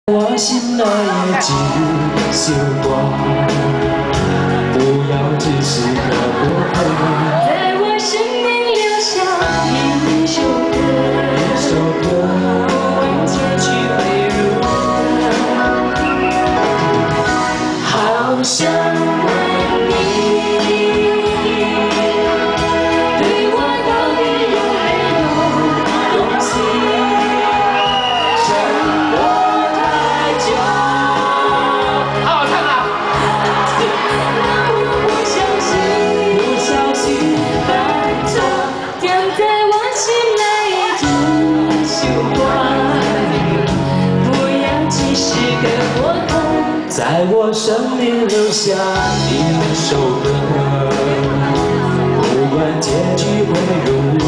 我心内的一首歌，不要只是个过客。在我生命留下一首歌，不管结局会如何，好想问你。 在我生命留下一首歌，不管结局会如